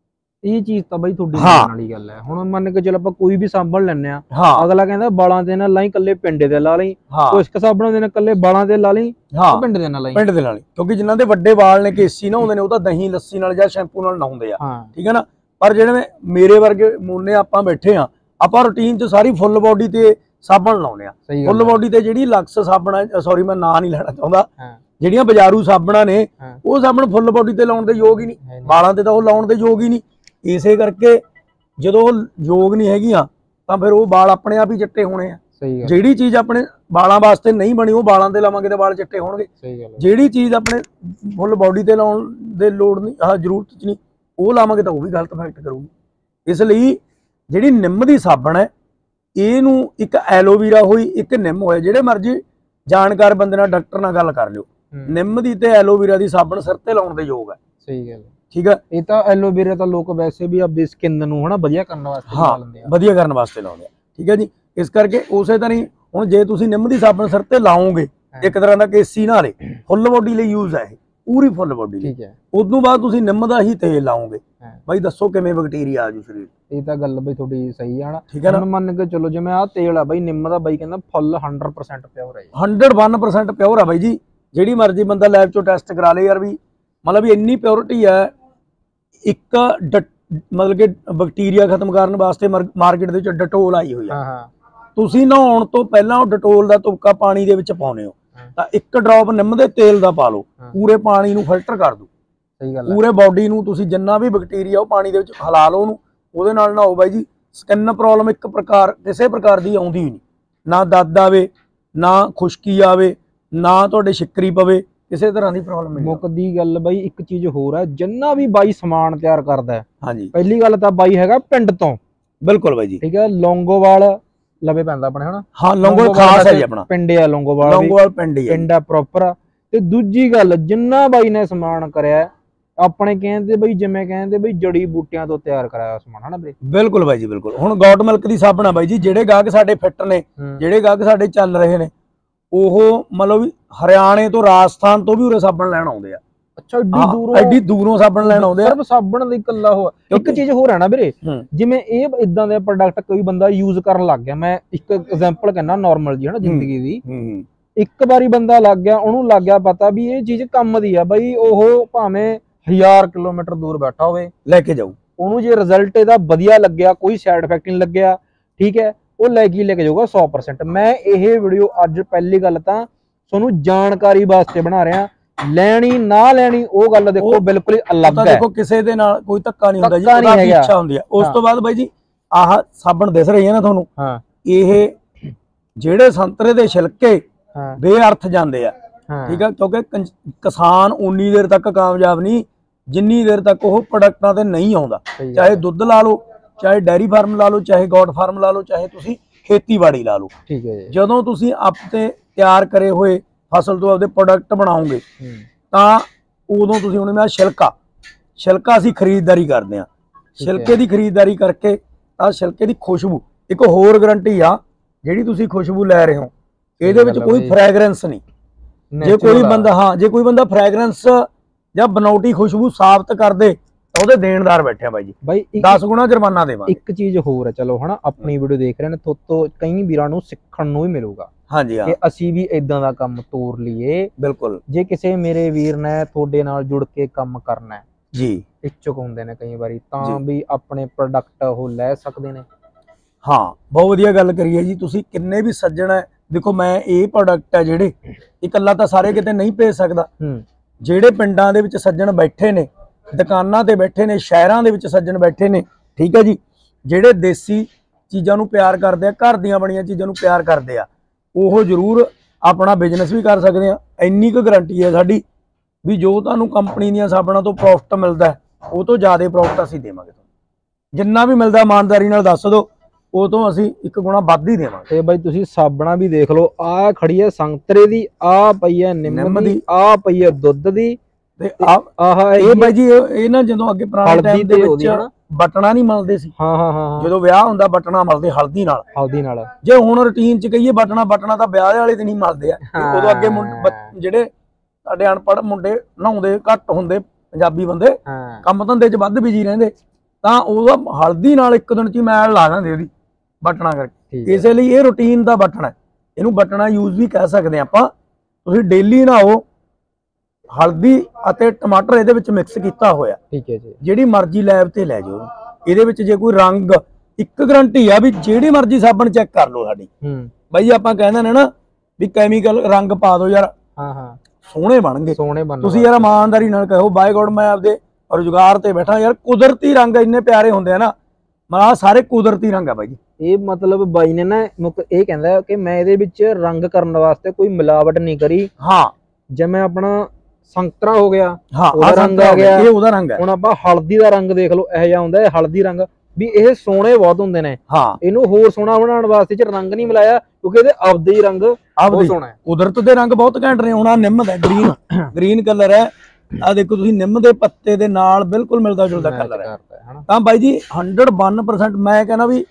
ਇਹ ਚੀਜ਼ ਤਾਂ ਬਾਈ ਤੁਹਾਡੀ ਮੰਨਣ ਵਾਲੀ ਗੱਲ ਹੈ। ਹੁਣ ਮੰਨ ਕੇ ਚੱਲ ਆਪਾਂ ਕੋਈ ਵੀ ਸਾਬਣ ਲੈਣੇ ਆ, ਅਗਲਾ ਕਹਿੰਦਾ ਵਾਲਾਂ ਤੇ ਨਾ ਲਾਈ, ਕੱਲੇ ਪਿੰਡੇ ਤੇ ਲਾ ਲਈ, ਕੁਛ ਕੁ ਸਾਬਣਾਂ ਦੇ ਨਾਲ ਕੱਲੇ ਵਾਲਾਂ ਤੇ ਲਾ ਲਈ, ਪਿੰਡੇ ਦੇ ਨਾਲ ਲਾਈ, ਪਿੰਡ ਦੇ ਨਾਲ। ਕਿਉਂਕਿ ਜਿਨ੍ਹਾਂ ਦੇ ਵੱਡੇ ਵਾਲ ਨੇ ਕੇਸੀ ਨਹਾਉਂਦੇ ਨੇ, ਉਹ ਤਾਂ ਦਹੀਂ ਲੱਸੀ ਨਾਲ ਜਾਂ ਸ਼ੈਂਪੂ ਨਾਲ ਨਹਾਉਂਦੇ ਆ, ਠੀਕ ਹੈ ਨਾ। ਪਰ ਜਿਹੜੇ ਮੇਰੇ ਵਰਗੇ ਮੂਨੇ ਆਪਾਂ ਬੈਠੇ ਆ, ਆਪਾਂ ਰੂਟੀਨ ਚ ਸਾਰੀ ਫੁੱਲ ਬੋਡੀ ਤੇ ਸਾਬਣ ਲਾਉਨੇ ਆ। ਫੁੱਲ ਬੋਡੀ ਤੇ ਜਿਹੜੀ ਲਕਸ ਸਾਬਣ, ਸੌਰੀ ਮੈਂ ਨਾਂ ਨਹੀਂ ਲੈਣਾ ਚਾਹੁੰਦਾ, ਜਿਹੜੀਆਂ ਬਾਜ਼ਾਰੂ ਸਾਬਣਾਂ ਨੇ, ਉਹ ਸਾਬਣ ਫੁੱਲ ਬੋਡੀ ਤੇ ਲਾਉਣ ਦੇ ਯੋਗ ਹੀ ਨਹੀਂ, ਵਾਲਾਂ ਤੇ ਤਾਂ ਉਹ ਲਾਉਣ ਦੇ ਯੋਗ ਹੀ ਨਹੀਂ। ਇਸੇ ਕਰਕੇ ਜਦੋਂ ਉਹ ਯੋਗ ਨਹੀਂ ਹੈਗੀਆਂ ਤਾਂ ਫਿਰ ਉਹ ਵਾਲ ਆਪਣੇ ਆਪ ਹੀ ਚਿੱਟੇ ਹੋਣੇ ਆ। ਜਿਹੜੀ ਚੀਜ਼ ਆਪਣੇ ਵਾਲਾਂ ਵਾਸਤੇ ਨਹੀਂ ਬਣੀ, ਉਹ ਵਾਲਾਂ ਤੇ ਲਾਵਾਂਗੇ ਤਾਂ ਵਾਲ ਚਿੱਟੇ ਹੋਣਗੇ। ਜਿਹੜੀ ਚੀਜ਼ ਆਪਣੇ ਫੁੱਲ ਬੋਡੀ ਤੇ ਲਾਉਣ ਦੇ ਲੋੜ ਨਹੀਂ, ਆਹ ਜ਼ਰੂਰਤ ਚ ਨਹੀਂ, ਉਹ ਲਾਵਾਂਗੇ ਤਾਂ ਉਹ ਵੀ ਗਲਤ ਇਫੈਕਟ ਕਰੂਗੀ। ਇਸ ਲਈ ਜਿਹੜੀ ਨਿੰਮ ਦੀ ਸਾਬਣ ਹੈ, ਇਹਨੂੰ ਇੱਕ ਐਲੋਵੀਰਾ ਹੋਈ, ਇੱਕ ਨਿੰਮ ਹੋਇਆ, ਜਿਹੜੇ ਮਰਜ਼ੀ ਜਾਣਕਾਰ ਬੰਦੇ ਨਾਲ, ਡਾਕਟਰ ਨਾਲ ਗੱਲ ਕਰ ਲਿਓ, ਨਿੰਮ ਦੀ ਤੇ ਐਲੋਵੀਰਾ ਦੀ ਸਾਬਣ ਸਿਰ ਤੇ ਲਾਉਣ ਦੇ ਯੋਗ ਹੈ। ਸਹੀ ਗੱਲ, ਠੀਕ ਹੈ। ਇਹ ਤਾਂ ਐਲੋਵੀਰਾ ਤਾਂ ਲੋਕ ਵੈਸੇ ਵੀ ਆਪਣੀ ਸਕਿਨ ਨੂੰ ਹਨਾ ਵਧੀਆ ਕਰਨ ਵਾਸਤੇ ਲਾ ਲੈਂਦੇ ਆ, ਵਧੀਆ ਕਰਨ ਵਾਸਤੇ ਲਾਉਂਦੇ ਆ, ਠੀਕ ਹੈ ਜੀ। ਇਸ ਕਰਕੇ ਉਸੇ ਤਰ੍ਹਾਂ ਹੀ ਹੁਣ ਜੇ ਤੁਸੀਂ ਨਿੰਮ ਦੀ ਸਾਬਣ ਸਿਰ ਤੇ ਲਾਓਗੇ, ਇੱਕ ਤਰ੍ਹਾਂ ਦਾ ਕੇਸੀ ਨਾਲੇ ਫੁੱਲ ਬੋਡੀ ਲਈ ਯੂਜ਼ ਹੈ ਇਹ, ਪੂਰੀ ਫੁੱਲ ਬੋਡੀ, ਠੀਕ ਹੈ। ਉਦੋਂ ਬਾਅਦ ਤੁਸੀਂ ਨਿੰਮ ਦਾ ਹੀ ਤੇਲ ਲਾਓਗੇ, ਬਾਈ ਦੱਸੋ ਕਿਵੇਂ ਬੈਕਟੀਰੀਆ ਆ ਜੂ ਸਰੀਰ। ਇਹ ਤਾਂ ਗੱਲ ਬਈ ਤੁਹਾਡੀ ਸਹੀ ਆ ਨਾ, ਠੀਕ ਹੈ ਨਾ। ਮੰਨ ਕੇ ਚਲੋ ਜਿਵੇਂ ਆਹ ਤੇਲ ਆ ਬਾਈ ਨਿੰਮ ਦਾ, ਬਾਈ ਕਹਿੰਦਾ ਫੁੱਲ ਹੰਡਰਡ ਪਰਸੈਂਟ ਪਿਓਰ ਹੈ, ਹੰਡਰਡ ਵਨ ਪਰਸੈਂਟ ਪਿਓਰ ਆ ਬਾਈ ਜੀ। ਜਿਹੜੀ ਮਰਜ਼ੀ ਬੰਦਾ ਲੈਬ ਚੋਂ ਟੈਸਟ ਕਰਾ ਲੇ ਯਾਰ, ਵੀ ਮਤਲਬ ਵੀ ਇੰਨੀ ਪਿਓਰਿਟੀ ਹੈ। ਇੱਕ ਮਤਲਬ ਕਿ ਬੈਕਟੀਰੀਆ ਖਤਮ ਕਰਨ ਵਾਸਤੇ ਮਾਰਕੀਟ ਦੇ ਵਿੱਚ ਡਟੋਲ ਆਈ ਹੋਈ ਆ, ਤੁਸੀਂ ਨਹਾਉਣ ਤੋਂ ਪਹਿਲਾਂ ਉਹ ਡਟੋਲ ਦਾ ਤੁਪਕਾ ਪਾਣੀ ਦੇ ਵਿੱਚ ਪਾਉਨੇ ਹੋ, ਤਾਂ ਇੱਕ ਡ੍ਰੌਪ ਨਿੰਮ ਦੇ ਤੇਲ ਦਾ ਪਾ ਲਓ, ਪੂਰੇ ਪਾਣੀ ਨੂੰ ਫਿਲਟਰ ਕਰ ਦੂ। ਸਹੀ ਗੱਲ, ਪੂਰੇ ਬਾਡੀ ਨੂੰ ਤੁਸੀਂ ਜਿੰਨਾ ਵੀ ਬੈਕਟੀਰੀਆ ਉਹ ਪਾਣੀ ਦੇ ਵਿੱਚ ਹਿਲਾ ਲਓ ਉਹਨੂੰ, ਉਹਦੇ ਨਾਲ ਨਹਾਓ ਬਾਈ ਜੀ। ਸਕਿਨ ਪ੍ਰੋਬਲਮ ਇੱਕ ਪ੍ਰਕਾਰ ਕਿਸੇ ਪ੍ਰਕਾਰ ਦੀ ਆਉਂਦੀ ਹੀ ਨਹੀਂ, ਨਾ ਦਰਦ ਆਵੇ, ਨਾ ਖੁਸ਼ਕੀ ਆਵੇ, ਨਾ ਤੁਹਾਡੇ ਸ਼ਿਕਰੀ ਪਵੇ, ਕਿਸੇ ਤਰ੍ਹਾਂ ਦੀ ਪ੍ਰੋਬਲਮ ਨਹੀਂ। ਮੁੱਕਦੀ ਗੱਲ ਬਾਈ ਇੱਕ ਚੀਜ਼ ਹੋਰ ਹੈ, ਜਿੰਨਾ ਵੀ ਬਾਈ ਸਮਾਨ ਤਿਆਰ ਕਰਦਾ ਹੈ, ਹਾਂਜੀ, ਪਹਿਲੀ ਗੱਲ ਤਾਂ ਬਾਈ ਹੈਗਾ ਪਿੰਡ ਤੋਂ, ਬਿਲਕੁਲ ਬਾਈ ਜੀ, ਠੀਕ ਹੈ। ਲੌਂਗੋਵਾਲ ਲਵੇ ਪੈਂਦਾ ਆਪਣੇ ਹਨਾ, ਹਾਂ ਲੌਂਗੋਵਾਲ ਖਾਸ ਹੈ ਜੀ ਆਪਣਾ ਪਿੰਡ ਆ, ਲੌਂਗੋਵਾਲ ਲੌਂਗੋਵਾਲ ਪਿੰਡ ਹੀ ਹੈ, ਪਿੰਡ ਆ ਪ੍ਰੋਪਰ। ਤੇ ਦੂਜੀ ਗੱਲ, ਜਿੰਨਾ ਬਾਈ ਨੇ ਸਮਾਨ ਕਰਿਆ ਆਪਣੇ ਕਹਿੰਦੇ ਬਈ, ਜਿਵੇਂ ਕਹਿੰਦੇ ਬਈ ਜੜੀ ਬੂਟਿਆਂ ਤੋਂ ਤਿਆਰ ਕਰਾਇਆ ਸਮਾਨ ਹਨਾ ਬਈ, ਬਿਲਕੁਲ ਬਾਈ ਜੀ ਬਿਲਕੁਲ। ਹੁਣ ਗੌਟ ਮਿਲਕ ਦੀ ਸਾਬਣ ਆ ਬਾਈ ਜੀ, ਜਿਹੜੇ ਗਾਹਕ ਸਾਡੇ ਫਿੱਟ ਨੇ, ਜਿਹੜੇ ਗਾਹਕ ਸਾਡੇ ਚੱਲ ਰਹੇ ਨੇ, ਉਹ ਮਤਲਬ ਵੀ ਹਰਿਆਣੇ ਤੋਂ, ਰਾਜਸਥਾਨ ਤੋਂ ਵੀ ਉਰੇ ਸਾਬਣ ਲੈਣ ਆਉਂਦੇ ਆ। ਅੱਛਾ, ਏਡੀ ਦੂਰੋਂ, ਏਡੀ ਦੂਰੋਂ ਸਾਬਣ ਲੈਣ ਆਉਂਦੇ ਆ। ਸਿਰਫ ਸਾਬਣ ਦੀ ਇਕੱਲਾ ਹੋ, ਇੱਕ ਚੀਜ਼ ਹੋਰ ਹੈ ਨਾ ਵੀਰੇ, ਜਿਵੇਂ ਇਹ ਇਦਾਂ ਦੇ ਪ੍ਰੋਡਕਟ ਕੋਈ ਬੰਦਾ ਯੂਜ਼ ਕਰਨ ਲੱਗ ਗਿਆ, ਮੈਂ ਇੱਕ ਐਗਜ਼ਾਮਪਲ ਕਹਿੰਦਾ ਨਾਰਮਲ ਜੀ ਹਨਾ ਜ਼ਿੰਦਗੀ ਦੀ, ਇੱਕ ਵਾਰੀ ਬੰਦਾ ਲੱਗ ਗਿਆ, ਉਹਨੂੰ ਲੱਗ ਗਿਆ ਪਤਾ ਵੀ ਇਹ ਚੀਜ਼ ਕੰਮ ਦੀ ਆ ਬਾਈ, ਉਹ ਭਾਵੇਂ ਹਜ਼ਾਰ ਕਿਲੋਮੀਟਰ ਦੂਰ ਬੈਠਾ ਹੋਵੇ ਲੈ ਕੇ ਜਾਊ, ਉਹਨੂੰ ਜੇ ਰਿਜ਼ਲਟ ਇਹਦਾ ਵਧੀਆ ਲੱਗਿਆ, ਕੋਈ ਸਾਈਡ ਇਫੈਕਟ ਨਹੀਂ ਲੱਗਿਆ, ਠੀਕ ਹੈ, ਉਹ ਲੈ ਕੇ ਲੈ ਕੇ ਜਾਊਗਾ ਸੌ ਪਰਸੈਂਟ। ਮੈਂ ਇਹ ਵੀਡੀਓ ਅੱਜ ਪਹਿਲੀ ਗੱਲ ਤਾਂ ਤੁਹਾਨੂੰ ਜਾਣਕਾਰੀ ਵਾਸਤੇ ਬਣਾ ਰਿਹਾ, ਲੈਣੀ ਨਾ ਲੈਣੀ ਉਹ ਗੱਲ ਦੇਖੋ ਬਿਲਕੁਲ ਹੀ ਅਲੱਗ ਹੈ। ਦੇਖੋ ਕਿਸੇ ਦੇ ਨਾਲ ਕੋਈ ਧੱਕਾ ਨਹੀਂ ਹੁੰਦਾ ਜੀ, ਉਹਦਾ ਵੀ ਇੱਛਾ ਹੁੰਦੀ ਹੈ। ਉਸ ਤੋਂ ਬਾਅਦ ਬਾਈ ਜੀ ਆਹ ਸਾਬਣ ਦਿਸ ਰਹੀ ਹੈ ਨਾ ਤੁਹਾਨੂੰ, ਹਾਂ ਇਹ ਜਿਹੜੇ ਸੰਤਰੇ ਦੇ ਛਿਲਕੇ ਬੇਅਰਥ ਜਾਂਦੇ ਆ, ਠੀਕ ਹੈ, ਕਿਉਂਕਿ ਕਿਸਾਨ ਉਨੀ ਦੇਰ ਤੱਕ ਕਾਮਯਾਬ ਨਹੀਂ ਜਿੰਨੀ ਦੇਰ ਤੱਕ ਉਹ ਪ੍ਰੋਡਕਟਾਂ ਤੇ ਨਹੀਂ ਆਉਂਦਾ। ਚਾਹੇ ਦੁੱਧ ਲਾ ਲਓ, ਚਾਹੇ ਡੈਰੀ ਫਾਰਮ ਲਾ ਲਓ, ਚਾਹੇ ਗੋਟ ਫਾਰਮ ਲਾ ਲਓ, ਚਾਹੇ ਤੁਸੀਂ ਖੇਤੀਬਾੜੀ ਲਾ ਲਓ, ਠੀਕ ਹੈ ਜੀ। ਜਦੋਂ ਤੁਸੀਂ ਆਪਤੇ ਤਿਆਰ ਕਰੇ ਹੋਏ ਫਸਲ ਤੋਂ ਆਪਦੇ ਪ੍ਰੋਡਕਟ ਬਣਾਓਗੇ ਤਾਂ ਉਦੋਂ ਤੁਸੀਂ ਉਹਨੇ ਮੈਂ ਛਿਲਕਾ ਛਿਲਕਾ ਅਸੀਂ ਖਰੀਦਦਾਰੀ ਕਰਦੇ ਹਾਂ। ਛਿਲਕੇ ਦੀ ਖਰੀਦਦਾਰੀ ਕਰਕੇ ਤਾਂ ਛਿਲਕੇ ਦੀ ਖੁਸ਼ਬੂ, ਇੱਕ ਹੋਰ ਗਰੰਟੀ ਆ ਜਿਹੜੀ ਤੁਸੀਂ ਖੁਸ਼ਬੂ ਲੈ ਰਹੇ ਹੋ ਇਹਦੇ ਵਿੱਚ ਕੋਈ ਫ੍ਰੈਗਰੈਂਸ ਨਹੀਂ। ਜੇ ਕੋਈ ਬੰਦਾ ਹਾਂ ਜੇ ਕੋਈ ਬੰਦਾ ਫ੍ਰੈਗਰੈਂਸ ਜਾਂ ਬਨਾਉਟੀ ਖੁਸ਼ਬੂ ਸਾਬਤ ਕਰਦੇ ਤਾਂ ਉਹਦੇ ਦੇਣਦਾਰ ਬੈਠਿਆ ਬਾਈ ਜੀ, ਬਾਈ ਦਸ ਗੁਣਾ ਜੁਰਮਾਨਾ ਦੇਵਾਂਗੇ। ਇੱਕ ਚੀਜ਼ ਹੋਰ ਹੈ, ਚਲੋ ਹਨਾ ਆਪਣੀ ਵੀਡੀਓ ਦੇਖ ਰਹੇ ਨੇ ਤੋਂ ਕਈ ਵੀਰਾਂ ਨੂੰ ਸਿੱਖਣ ਨੂੰ ਵੀ ਮਿਲੂਗਾ ਹਾਂਜੀ ਹਾਂ, ਕਿ ਅਸੀਂ ਵੀ ਇਦਾਂ ਦਾ ਕੰਮ ਤੋਰ ਲਈਏ। ਬਿਲਕੁਲ, ਜੇ ਕਿਸੇ ਮੇਰੇ ਵੀਰ ਨੇ ਤੁਹਾਡੇ ਨਾਲ ਜੁੜ ਕੇ ਕੰਮ ਕਰਨਾ ਹੈ ਜੀ, ਇੱਛੁਕ ਹੁੰਦੇ ਨੇ ਕਈ ਵਾਰੀ ਤਾਂ ਵੀ ਆਪਣੇ ਪ੍ਰੋਡਕਟ ਉਹ ਲੈ ਸਕਦੇ ਨੇ। ਹਾਂ ਬਹੁਤ ਵਧੀਆ ਗੱਲ ਕਰੀਏ ਜੀ ਤੁਸੀਂ। ਕਿੰਨੇ ਵੀ ਸੱਜਣ ਹੈ, ਦੇਖੋ ਮੈਂ ਇਹ ਪ੍ਰੋਡਕਟ ਹੈ ਜਿਹੜੇ ਇਕੱਲਾ ਤਾਂ ਸਾਰੇ ਕਿਤੇ ਨਹੀਂ ਭੇਜ ਸਕਦਾ, ਜਿਹੜੇ ਪਿੰਡਾਂ ਦੇ ਵਿੱਚ ਸੱਜਣ ਬੈਠੇ ਨੇ, ਦੁਕਾਨਾਂ ਤੇ ਬੈਠੇ ਨੇ, ਸ਼ਹਿਰਾਂ ਦੇ ਵਿੱਚ ਸੱਜਣ ਬੈਠੇ ਨੇ, ਠੀਕ ਹੈ ਜੀ, ਜਿਹੜੇ ਦੇਸੀ ਚੀਜ਼ਾਂ ਨੂੰ ਪਿਆਰ ਕਰਦੇ ਆ, ਘਰ ਦੀਆਂ ਬਣੀਆਂ ਚੀਜ਼ਾਂ ਨੂੰ ਪਿਆਰ ਕਰਦੇ ਆ, ਉਹ ਜ਼ਰੂਰ ਆਪਣਾ ਬਿਜ਼ਨਸ ਵੀ ਕਰ ਸਕਦੇ ਆ। ਇੰਨੀ ਕੁ ਗਰੰਟੀ ਹੈ ਸਾਡੀ ਵੀ ਜੋ ਤੁਹਾਨੂੰ ਕੰਪਨੀ ਦੀਆਂ ਸਾਬਣਾਂ ਤੋਂ ਪ੍ਰੋਫਿਟ ਮਿਲਦਾ ਉਹ ਤੋਂ ਜ਼ਿਆਦਾ ਪ੍ਰੋਫਿਟ ਅਸੀਂ ਦੇਵਾਂਗੇ ਤੁਹਾਨੂੰ। ਜਿੰਨਾ ਵੀ ਮਿਲਦਾ ਇਮਾਨਦਾਰੀ ਨਾਲ ਦੱਸ ਦਿਓ, ਉਹ ਤੋਂ ਅਸੀਂ ਇੱਕ ਗੁਣਾ ਵੱਧ ਹੀ ਦੇਵਾਂਗੇ। ਤੇ ਬਾਈ ਤੁਸੀਂ ਸਾਬਣਾ ਵੀ ਦੇਖ ਲਓ, ਆਹ ਖੜੀ ਹੈ ਸੰਤਰੇ ਦੀ, ਆਹ ਪਈ ਹੈ ਨਿੰਮ ਦੀ, ਆਹ ਪਈ ਹੈ ਦੁੱਧ ਦੀ, ਤੇ ਆਹ ਇਹ ਬਾਈ ਜੀ ਇਹ ਨਾ ਜਦੋਂ ਅੱਗੇ ਪੁਰਾਣੇ ਟਾਈਮ ਦੇ ਵਿੱਚ ਬਟਨਾ ਨਹੀਂ ਮਲਦੇ ਸੀ, ਹਾਂ ਹਾਂ ਹਾਂ, ਜਦੋਂ ਵਿਆਹ ਹੁੰਦਾ ਬਟਨਾ ਮਲਦੇ ਹਲਦੀ ਨਾਲ, ਹਲਦੀ ਨਾਲ। ਜੇ ਹੁਣ ਰੁਟੀਨ ਚ ਕਹੀਏ ਬਟਨਾ ਬਟਨਾ ਤਾਂ ਵਿਆਹ ਵਾਲੇ ਦਿਨ ਹੀ ਮਲਦੇ ਆ। ਉਦੋਂ ਅੱਗੇ ਜਿਹੜੇ ਸਾਡੇ ਅਨਪੜ੍ਹ ਮੁੰਡੇ ਨਹਾਉਂਦੇ ਘੱਟ ਹੁੰਦੇ, ਪੰਜਾਬੀ ਬੰਦੇ ਕੰਮ ਧੰਦੇ ਚ ਵੱਧ ਬਿਜੀ ਰਹਿੰਦੇ, ਤਾਂ ਉਹਦਾ ਹਲਦੀ ਨਾਲ ਇੱਕ ਦਿਨ ਚ ਹੀ ਮੈਲ ਲਾ ਦਿੰਦੇ ਉਹਦੀ ਬਟਨਾ ਕਰਕੇ। ਇਸੇ ਲਈ ਇਹ ਰੂਟੀਨ ਦਾ ਬਟਨਾ, ਇਹਨੂੰ ਬਟਨਾ ਯੂਜ਼ ਵੀ ਕਹਿ ਸਕਦੇ ਆਪਾਂ। ਤੁਸੀਂ ਡੇਲੀ ਨਹਾਓ, ਹਲਦੀ ਅਤੇ ਟਮਾਟਰ ਇਹਦੇ ਵਿੱਚ ਮਿਕਸ ਕੀਤਾ ਹੋਇਆ, ਠੀਕ ਹੈ ਜੀ, ਜਿਹੜੀ ਮਰਜ਼ੀ ਲੈਬ ਤੇ ਲੈ ਜਾਓ। ਇਹਦੇ ਵਿੱਚ ਜੇ ਕੋਈ ਰੰਗ, ਇੱਕ ਗਰੰਟੀ ਆ ਵੀ ਜਿਹੜੀ ਮਰਜ਼ੀ ਸਾਬਣ ਚੈੱਕ ਕਰ ਲਓ ਸਾਡੀ ਬਾਈ, ਆਪਾਂ ਕਹਿੰਦੇ ਨੇ ਨਾ ਵੀ ਕੈਮੀਕਲ ਰੰਗ ਪਾ ਦਿਓ ਯਾਰ, ਹਾਂ ਹਾਂ ਸੋਹਣੇ ਬਣਨਗੇ, ਸੋਹਣੇ ਬਣ। ਤੁਸੀਂ ਯਾਰ ਇਮਾਨਦਾਰੀ ਨਾਲ ਕਹੋ ਬਾਈ ਗੋਡ ਮੈਂ ਆਪਦੇ ਰੁਜ਼ਗਾਰ ਤੇ ਬੈਠਾ ਯਾਰ, ਕੁਦਰਤੀ ਰੰਗ ਇੰਨੇ ਪਿਆਰੇ ਹੁੰਦੇ ਆ ਨਾ, ਮੈਂ ਸਾਰੇ ਕੁਦਰਤੀ ਰੰਗ ਆ ਬਾਈ ਜੀ। ਇਹ ਮਤਲਬ ਬਾਈ ਨੇ ਨਾ ਇਹ ਕਹਿੰਦਾ ਕਿ ਮੈਂ ਇਹਦੇ ਵਿੱਚ ਰੰਗ ਕਰਨ ਵਾਸਤੇ ਕੋਈ ਮਿਲਾਵਟ ਨਹੀਂ ਕਰੀ। ਹਾਂ, ਜਿਵੇਂ ਆਪਣਾ ਸੰਤਰਾ ਹੋ ਗਿਆ, ਉਹਦਾ ਰੰਗ ਆ ਗਿਆ, ਇਹ ਉਹਦਾ ਰੰਗ ਹੈ। ਹੁਣ ਆਪਾਂ ਹਲਦੀ ਦਾ ਰੰਗ ਦੇਖ ਲਓ, ਇਹੋ ਜਿਹਾ ਹੁੰਦਾ ਹੈ ਹਲਦੀ ਰੰਗ ਵੀ, ਇਹ ਸੋਹਣੇ ਬਹੁਤ ਹੁੰਦੇ ਨੇ। ਹਾਂ, ਇਹਨੂੰ ਹੋਰ ਸੋਹਣਾ ਬਣਾਉਣ ਵਾਸਤੇ ਚ ਰੰਗ ਨਹੀਂ ਮਿਲਾਇਆ, ਕਿਉਂਕਿ ਇਹਦੇ ਆਪਦੇ ਹੀ ਰੰਗ ਬਹੁਤ ਸੋਹਣਾ ਹੈ। ਕੁਦਰਤ ਦੇ ਰੰਗ ਬਹੁਤ ਘੈਂਟ ਨੇ। ਹੁਣ ਆ ਨਿੰਮ ਦਾ ਗ੍ਰੀਨ ਗ੍ਰੀਨ ਕਲਰ ਹੈ, ਆ ਦੇਖੋ ਤੁਸੀਂ ਨਿੰਮ ਦੇ ਪੱਤੇ ਦੇ ਨਾਲ ਬਿਲਕੁਲ ਮਿਲਦਾ ਜੁਲਦਾ ਕਲਰ ਹੈ। ਤਾਂ ਬਾਈ ਜੀ ਹੰਡਰਡ ਵਨ ਪਰਸੈਂਟ ਮੈਂ ਕਹਿੰਦਾ ਵੀ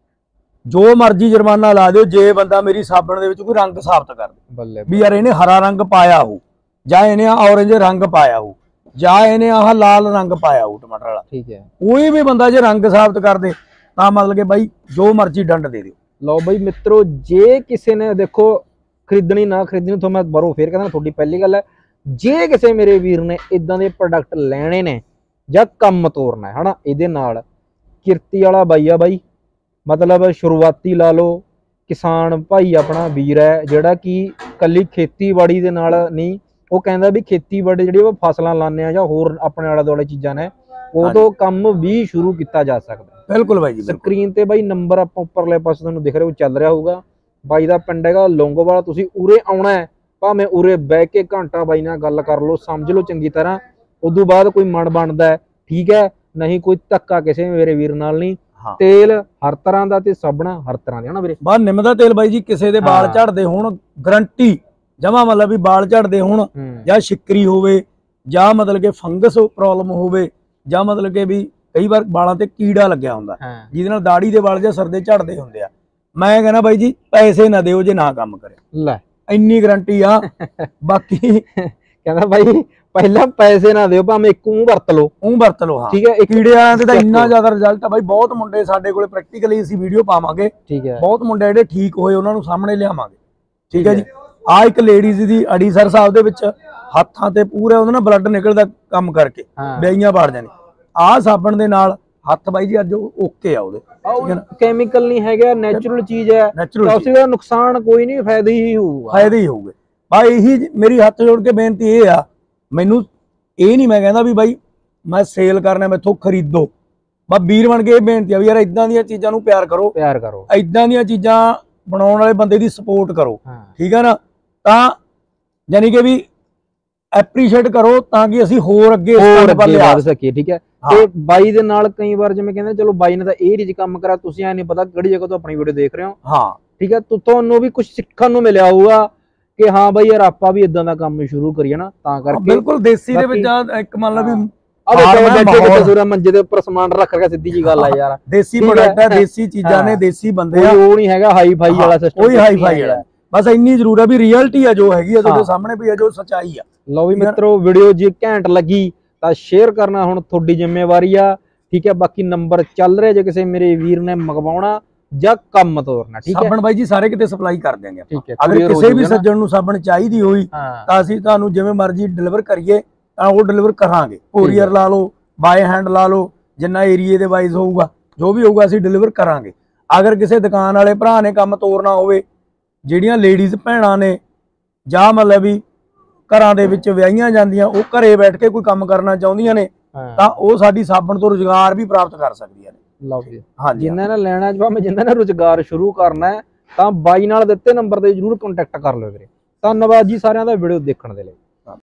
ਜੋ ਮਰਜ਼ੀ ਜੁਰਮਾਨਾ ਲਾ ਦਿਓ ਜੇ ਬੰਦਾ ਮੇਰੀ ਸਾਬਣ ਦੇ ਵਿੱਚ ਕੋਈ ਰੰਗ ਸਾਬਤ ਕਰ ਦੇ ਵੀ ਯਾਰ ਇਹਨੇ ਹਰਾ ਰੰਗ ਪਾਇਆ ਹੋ, ਜਾਂ ਇਹਨੇ ਔਰੇਂਜ ਰੰਗ ਪਾਇਆ ਹੋ, ਜਾਂ ਇਹਨੇ ਆਹ ਲਾਲ ਰੰਗ ਪਾਇਆ ਹੋ ਟਮਾਟਰ ਵਾਲਾ, ਠੀਕ ਹੈ, ਕੋਈ ਵੀ ਬੰਦਾ ਜੇ ਰੰਗ ਸਾਬਤ ਕਰ ਦੇ ਤਾਂ ਮਤਲਬ ਕਿ ਬਾਈ ਜੋ ਮਰਜ਼ੀ ਡੰਡ ਦੇ ਦਿਓ। ਲਓ ਬਾਈ ਮਿੱਤਰੋ, ਜੇ ਕਿਸੇ ਨੇ ਦੇਖੋ ਖਰੀਦਣੀ ਨਾ ਖਰੀਦਣੀ ਤੋਂ ਮੈਂ ਬਾਰੋ ਫੇਰ ਕਹਿੰਦਾ ਤੁਹਾਡੀ ਪਹਿਲੀ ਗੱਲ ਹੈ, ਜੇ ਕਿਸੇ ਮੇਰੇ ਵੀਰ ਨੇ ਇਦਾਂ ਦੇ ਪ੍ਰੋਡਕਟ ਲੈਣੇ ਨੇ ਜਾਂ ਕੰਮ ਤੋਰਨਾ ਹੈ ਹਨਾ, ਇਹਦੇ ਨਾਲ ਕਿਰਤੀ ਵਾਲਾ ਬਾਈ ਆ ਬਾਈ, ਮਤਲਬ ਸ਼ੁਰੂਆਤੀ ਲਾ ਲਓ, ਕਿਸਾਨ ਭਾਈ ਆਪਣਾ ਵੀਰ ਹੈ ਜਿਹੜਾ ਕਿ ਕੱਲੀ ਖੇਤੀਬਾੜੀ ਦੇ ਨਾਲ ਨਹੀਂ, ਉਹ ਕਹਿੰਦਾ ਵੀ ਖੇਤੀਬਾੜੀ ਜਿਹੜੀ ਉਹ ਫਸਲਾਂ ਲਾਉਂਦੇ ਆ ਜਾਂ ਹੋਰ ਆਪਣੇ ਆਲੇ ਦੁਆਲੇ ਚੀਜ਼ਾਂ ਨੇ ਉਦੋਂ ਕੰਮ ਵੀ ਸ਼ੁਰੂ ਕੀਤਾ ਜਾ ਸਕਦਾ। ਬਿਲਕੁਲ ਬਾਈ ਜੀ, ਸਕਰੀਨ ਤੇ ਬਾਈ ਨੰਬਰ ਆਪਾਂ ਉੱਪਰਲੇ ਪਾਸੇ ਤੁਹਾਨੂੰ ਦਿਖ ਰਿਹਾ ਉਹ ਚੱਲ ਰਿਹਾ ਹੋਊਗਾ। ਬਾਈ ਦਾ ਪਿੰਡ ਹੈਗਾ ਲੌਂਗੋਵਾਲ, ਤੁਸੀਂ ਉਰੇ ਆਉਣਾ ਹੈ, ਭਾਵੇਂ ਉਰੇ ਬਹਿ ਕੇ ਘੰਟਾ ਬਾਈ ਨਾਲ ਗੱਲ ਕਰ ਲਓ, ਸਮਝ ਲਓ ਚੰਗੀ ਤਰ੍ਹਾਂ, ਉਦੋਂ ਬਾਅਦ ਕੋਈ ਮਨ ਬਣਦਾ ਹੈ ਠੀਕ ਹੈ, ਨਹੀਂ ਕੋਈ ਧੱਕਾ ਕਿਸੇ ਮੇਰੇ ਵੀਰ ਨਾਲ ਨਹੀਂ। ਤੇਲ ਹਰ ਤਰ੍ਹਾਂ ਦਾ ਤੇ ਸਾਬਣਾ ਹਰ ਤਰ੍ਹਾਂ ਦੇ ਹਨਾ ਵੀਰੇ। ਬਾ ਨਿੰਮ ਦਾ ਤੇਲ ਬਾਈ ਜੀ ਕਿਸੇ ਦੇ ਵਾਲ ਝੜਦੇ ਹੋਣ ਗਰੰਟੀ ਜਮਾ, ਮਤਲਬ ਵੀ ਵਾਲ ਝੜਦੇ ਹੋਣ ਜਾਂ ਸ਼ਿਕਰੀ ਹੋਵੇ ਜਾਂ ਮਤਲਬ ਕਿ ਫੰਗਸ ਪ੍ਰੋਬਲਮ ਹੋਵੇ ਜਾਂ ਮਤਲਬ ਕਿ ਵੀ ਕਈ ਵਾਰ ਵਾਲਾਂ ਤੇ ਕੀੜਾ ਲੱਗਿਆ ਹੁੰਦਾ ਜਿਹਦੇ ਨਾਲ ਦਾੜੀ ਦੇ ਵਾਲ ਜਾਂ ਸਿਰ ਦੇ ਝੜਦੇ ਹੁੰਦੇ ਆ, ਮੈਂ ਕਹਿੰਦਾ ਬਾਈ ਜੀ ਪੈਸੇ ਨਾ ਦਿਓ ਜੇ ਨਾ ਕੰਮ ਕਰੇ, ਲੈ ਇੰਨੀ ਗਰੰਟੀ ਆ। ਬਾਕੀ ਕਹਿੰਦਾ ਬਾਈ ਪਹਿਲਾਂ ਪੈਸੇ ਨਾ ਦਿਓ, ਭਾਵੇਂ ਇੱਕ ਊਂ ਵਰਤ ਲਓ, ਊਂ ਵਰਤ ਲਓ, ਹਾਂ ਠੀਕ ਹੈ। ਕੀੜਿਆਂ ਦੇ ਤਾਂ ਇੰਨਾ ਜ਼ਿਆਦਾ ਰਿਜ਼ਲਟ ਆ ਬਾਈ, ਬਹੁਤ ਮੁੰਡੇ ਸਾਡੇ ਕੋਲੇ ਪ੍ਰੈਕਟੀਕਲੀ ਅਸੀਂ ਵੀਡੀਓ ਪਾਵਾਂਗੇ, ਠੀਕ ਹੈ, ਬਹੁਤ ਮੁੰਡੇ ਜਿਹੜੇ ਠੀਕ ਹੋਏ ਉਹਨਾਂ ਨੂੰ ਸਾਹਮਣੇ ਲਿਆਵਾਂਗੇ, ਠੀਕ ਹੈ ਜੀ। ਆ ਇੱਕ ਲੇਡੀਜ਼ ਦੀ ਅੜੀਸਰ ਸਾਹਿਬ ਦੇ ਵਿੱਚ ਹੱਥਾਂ ਤੇ ਪੂਰਾ ਉਹਦੇ ਨਾਲ ਬਲੱਡ ਨਿਕਲਦਾ ਕੰਮ ਕਰਕੇ ਵਿਆਹੀਆਂ ਬਾੜ ਜਾਣੀ, ਆਹ ਸਾਬਣ ਦੇ ਨਾਲ ਹੱਥ ਬਾਈ ਜੀ ਅੱਜ ਓਕੇ ਆ ਉਹਦੇ, ਠੀਕ ਹੈ ਨਾ, ਕੈਮੀਕਲ ਨਹੀਂ ਹੈਗਾ, ਨੈਚੁਰਲ ਚੀਜ਼ ਹੈ, ਨੈਚੁਰਲ ਤਾਂ ਉਸੇ ਦਾ ਨੁਕਸਾਨ ਕੋਈ ਨਹੀਂ, ਫਾਇਦੇ ਹੀ ਹੋਊਗਾ, ਫਾਇਦੇ ਹੀ ਹੋਊਗੇ। ਬਾਈ ਇਹੀ ਮੇਰੀ ਹੱਥ ਜੋੜ ਕੇ ਬੇਨਤੀ ਇਹ ਆ, ਮੈਨੂੰ ਇਹ ਨਹੀਂ ਮੈਂ ਕਹਿੰਦਾ ਵੀ ਬਾਈ ਮੈਂ ਸੇਲ ਕਰਨਾ ਮੈਥੋਂ ਖਰੀਦੋ, ਬਸ ਵੀਰ ਬਣ ਕੇ ਇਹ ਬੇਨਤੀ ਆ ਵੀ ਯਾਰ ਇਦਾਂ ਦੀਆਂ ਚੀਜ਼ਾਂ ਨੂੰ ਪਿਆਰ ਕਰੋ, ਪਿਆਰ ਕਰੋ, ਇਦਾਂ ਦੀਆਂ ਚੀਜ਼ਾਂ ਬਣਾਉਣ ਵਾਲੇ ਬੰਦੇ ਦੀ ਸਪੋਰਟ ਕਰੋ, ਹਾਂ ਠੀਕ ਹੈ ਨਾ, ਤਾਂ ਯਾਨੀ ਕਿ ਵੀ ਐਪਰੀਸ਼ੀਏਟ ਕਰੋ ਤਾਂ ਕਿ ਅਸੀਂ ਹੋਰ ਅੱਗੇ ਹੋਰ ਅੱਗੇ ਵਧ ਸਕੀਏ, ਠੀਕ ਹੈ। ਤੇ ਬਾਈ ਦੇ ਨਾਲ ਕਈ ਵਾਰ ਜਿਵੇਂ ਕਹਿੰਦੇ ਚਲੋ ਬਾਈ ਨੇ ਤਾਂ ਇਹ ਰੀਜ ਕੰਮ ਕਰਾ, ਤੁਸੀਂ ਐ ਨਹੀਂ ਪਤਾ ਕਿਹੜੀ ਜਗ੍ਹਾ ਤੋਂ ਆਪਣੀ ਵੀਡੀਓ ਦੇਖ ਰਹੇ ਹੋ, ਹਾਂ ਠੀਕ ਹੈ, ਤੁਹਾਨੂੰ ਵੀ ਕੁਝ ਸਿੱਖਣ ਨੂੰ ਮਿਲਿਆ ਹੋਊਗਾ ਕਿ ਹਾਂ ਬਾਈ ਯਾਰ ਆਪਾਂ ਵੀ ਇਦਾਂ ਦਾ ਕੰਮ ਸ਼ੁਰੂ ਕਰੀਏ ਨਾ, ਤਾਂ ਕਰਕੇ ਬਿਲਕੁਲ ਦੇਸੀ ਦੇ ਵਿੱਚ ਇੱਕ ਮੰਨ ਲਾ ਵੀ ਆ ਮੰਜੇ ਦੇ ਉੱਪਰ ਸਮਾਨ ਰੱਖ ਰਿਹਾ, ਸਿੱਧੀ ਜੀ ਗੱਲ ਆ ਯਾਰ, ਦੇਸੀ ਪ੍ਰੋਡਕਟ ਹੈ, ਦੇਸੀ ਚੀਜ਼ਾਂ ਨੇ, ਦੇਸੀ ਬੰਦੇ ਆ, ਉਹ ਨਹੀਂ ਹੈਗਾ ਹਾਈ ਫਾਈ ਵਾਲਾ ਸਿਸਟਮ, ਕੋਈ ਹਾਈ ਫਾਈ ਵਾਲਾ, ਬਸ ਇੰਨੀ ਜ਼ਰੂਰ ਆ ਵੀ ਰਿਐਲਿਟੀ ਆ ਜੋ ਹੈਗੀ ਆ ਤੁਹਾਡੇ ਸਾਹਮਣੇ ਵੀ ਆ, ਜੋ ਸੱਚਾਈ ਆ। ਲਓ ਵੀ ਮਿੱਤਰੋ, ਵੀਡੀਓ ਜੇ ਘੈਂਟ ਲੱਗੀ ਤਾਂ ਸ਼ੇਅਰ ਕਰਨਾ ਹੁਣ ਤੁਹਾਡੀ ਜ਼ਿੰਮੇਵਾਰੀ ਆ, ਠੀਕ ਹੈ। ਬਾਕੀ ਨੰਬਰ ਚੱਲ ਰਿਹਾ, ਜੇ ਕਿਸੇ ਮੇਰੇ ਵੀਰ ਨੇ ਮੰਗਵਾਉਣਾ ਜਾਂ ਕੰਮ ਤੋਰਨਾ, ਠੀਕ ਹੈ। ਸਾਬਣ ਬਾਈ ਜੀ ਸਾਰੇ ਕਿਤੇ ਸਪਲਾਈ ਕਰ ਦਿਆਂਗੇ, ਠੀਕ ਹੈ। ਅਗਰ ਕਿਸੇ ਵੀ ਸੱਜਣ ਨੂੰ ਸਾਬਣ ਚਾਹੀਦੀ ਹੋਈ ਤਾਂ ਅਸੀਂ ਤੁਹਾਨੂੰ ਜਿਵੇਂ ਮਰਜ਼ੀ ਡਿਲੀਵਰ ਕਰੀਏ ਤਾਂ ਉਹ ਡਿਲੀਵਰ ਕਰਾਂਗੇ, ਕੋਰੀਅਰ ਲਾ ਲਓ, ਬਾਏ ਹੈਂਡ ਲਾ ਲਓ, ਜਿੰਨਾ ਏਰੀਏ ਦੇ ਵਾਈਜ਼ ਹੋਊਗਾ ਜੋ ਵੀ ਹੋਊਗਾ ਅਸੀਂ ਡਿਲੀਵਰ ਕਰਾਂਗੇ। ਅਗਰ ਕਿਸੇ ਦੁਕਾਨ ਵਾਲੇ ਭਰਾ ਨੇ ਕੰਮ ਤੋਰਨਾ ਹੋਵੇ, ਜਿਹੜੀਆਂ ਲੇਡੀਜ਼ ਭੈਣਾਂ ਨੇ ਜਾਂ ਮਤਲਬ ਵੀ ਘਰਾਂ ਦੇ ਵਿੱਚ ਵਿਆਹੀਆਂ ਜਾਂਦੀਆਂ, ਉਹ ਘਰੇ ਬੈਠ ਕੇ ਕੋਈ ਕੰਮ ਕਰਨਾ ਚਾਹੁੰਦੀਆਂ ਨੇ, ਤਾਂ ਉਹ ਸਾਡੀ ਸਾਬਣ ਤੋਂ ਰੁਜ਼ਗਾਰ ਵੀ ਪ੍ਰਾਪਤ ਕਰ ਸਕਦੀਆਂ ਨੇ। ਲਓ ਜੀ, ਹਾਂਜੀ, ਜਿਨ੍ਹਾਂ ਨੇ ਲੈਣਾ ਭਾਵੇਂ ਜਿਨ੍ਹਾਂ ਨੇ ਰੁਜ਼ਗਾਰ ਸ਼ੁਰੂ ਕਰਨਾ ਹੈ ਤਾਂ ਬਾਈ ਨਾਲ ਦਿੱਤੇ ਨੰਬਰ ਤੇ ਜਰੂਰ ਕੰਟੈਕਟ ਕਰ ਲਿਓ ਵੀਰੇ। ਧੰਨਵਾਦ ਜੀ ਸਾਰਿਆਂ ਦਾ ਵੀਡੀਓ ਦੇਖਣ ਦੇ ਲਈ।